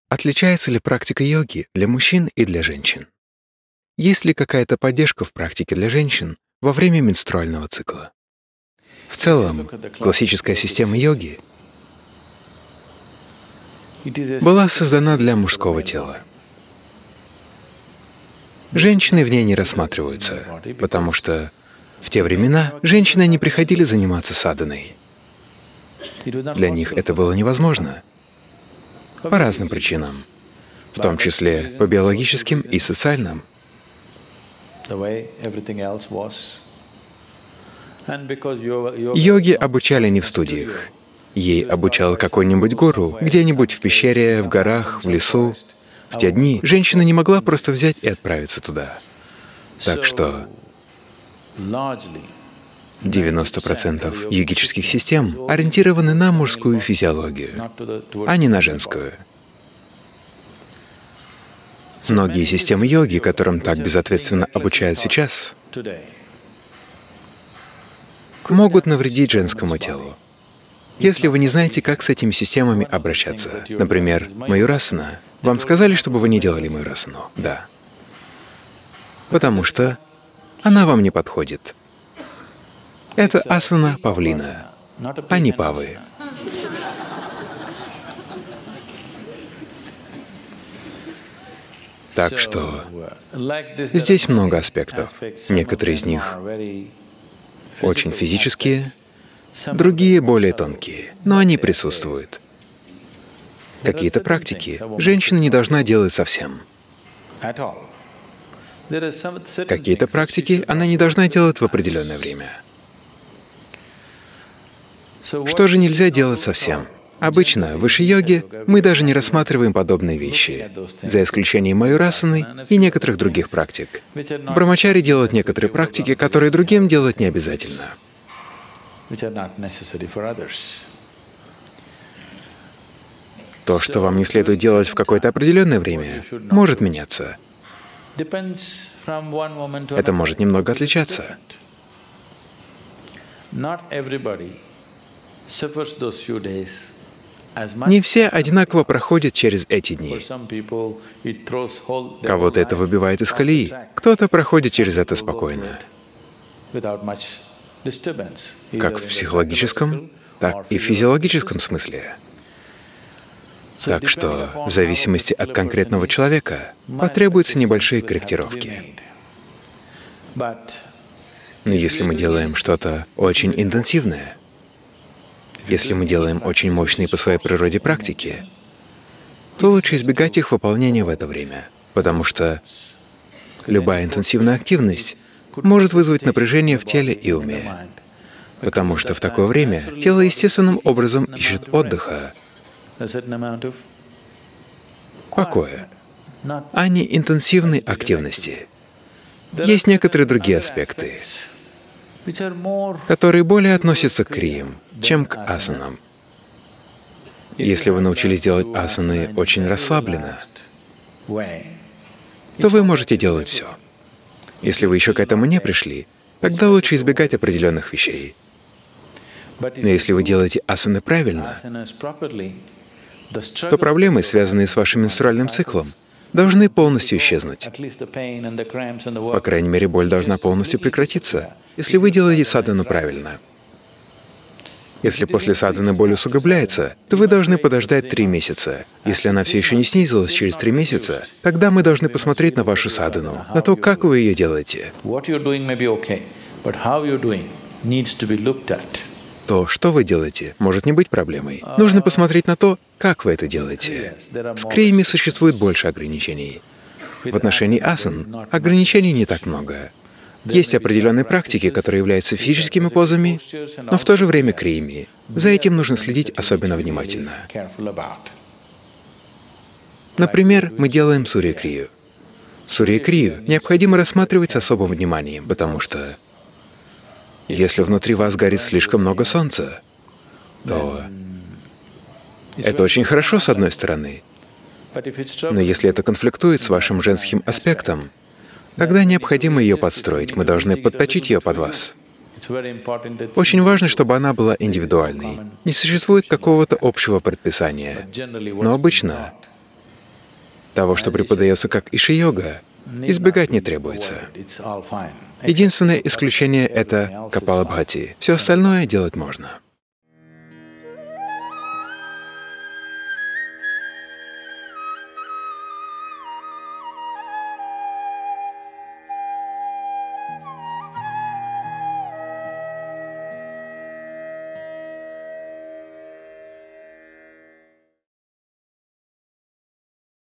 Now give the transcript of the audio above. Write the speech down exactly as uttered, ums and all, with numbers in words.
Отличается ли практика йоги для мужчин и для женщин? Есть ли какая-то поддержка в практике для женщин во время менструального цикла? В целом, классическая система йоги была создана для мужского тела. Женщины в ней не рассматриваются, потому что в те времена женщины не приходили заниматься садханой. Для них это было невозможно по разным причинам, в том числе по биологическим и социальным. Йоги обучали не в студиях. Ей обучал какой-нибудь гуру, где-нибудь в пещере, в горах, в лесу. В те дни женщина не могла просто взять и отправиться туда. Так что девяносто процентов йогических систем ориентированы на мужскую физиологию, а не на женскую. Многие системы йоги, которым так безответственно обучают сейчас, могут навредить женскому телу. Если вы не знаете, как с этими системами обращаться, например, маюрасана, вам сказали, чтобы вы не делали маюрасану? Да. Потому что она вам не подходит. Это асана павлина, а не павы. Так что здесь много аспектов. Некоторые из них очень физические, другие более тонкие, но они присутствуют. Какие-то практики женщина не должна делать совсем. Какие-то практики она не должна делать в определенное время. Что же нельзя делать совсем? Обычно в виши-йоге мы даже не рассматриваем подобные вещи, за исключением маюрасаны и некоторых других практик. Брамачари делают некоторые практики, которые другим делать не обязательно. То, что вам не следует делать в какое-то определенное время, может меняться. Это может немного отличаться. Не все одинаково проходят через эти дни. Кого-то это выбивает из колеи, кто-то проходит через это спокойно, как в психологическом, так и в физиологическом смысле. Так что, в зависимости от конкретного человека, потребуются небольшие корректировки. Но если мы делаем что-то очень интенсивное, если мы делаем очень мощные по своей природе практики, то лучше избегать их выполнения в это время, потому что любая интенсивная активность может вызвать напряжение в теле и уме, потому что в такое время тело естественным образом ищет отдыха, покоя, а не интенсивной активности. Есть некоторые другие аспекты, которые более относятся к криям, чем к асанам. Если вы научились делать асаны очень расслабленно, то вы можете делать все. Если вы еще к этому не пришли, тогда лучше избегать определенных вещей. Но если вы делаете асаны правильно, то проблемы, связанные с вашим менструальным циклом, должны полностью исчезнуть. По крайней мере, боль должна полностью прекратиться, если вы делаете садхану правильно. Если после садханы боль усугубляется, то вы должны подождать три месяца. Если она все еще не снизилась через три месяца, тогда мы должны посмотреть на вашу садхану, на то, как вы ее делаете. То, что вы делаете, может не быть проблемой. Нужно посмотреть на то, как вы это делаете. С криями существует больше ограничений. В отношении асан ограничений не так много. Есть определенные практики, которые являются физическими позами, но в то же время криями. За этим нужно следить особенно внимательно. Например, мы делаем сурья-крию. Сурья-крию необходимо рассматривать с особым вниманием, потому что если внутри вас горит слишком много солнца, то это очень хорошо с одной стороны, но если это конфликтует с вашим женским аспектом, тогда необходимо ее подстроить, мы должны подточить ее под вас. Очень важно, чтобы она была индивидуальной. Не существует какого-то общего предписания, но обычно Того, что преподается как иши-йога, избегать не требуется. Единственное исключение — это капалабхати. Все остальное делать можно.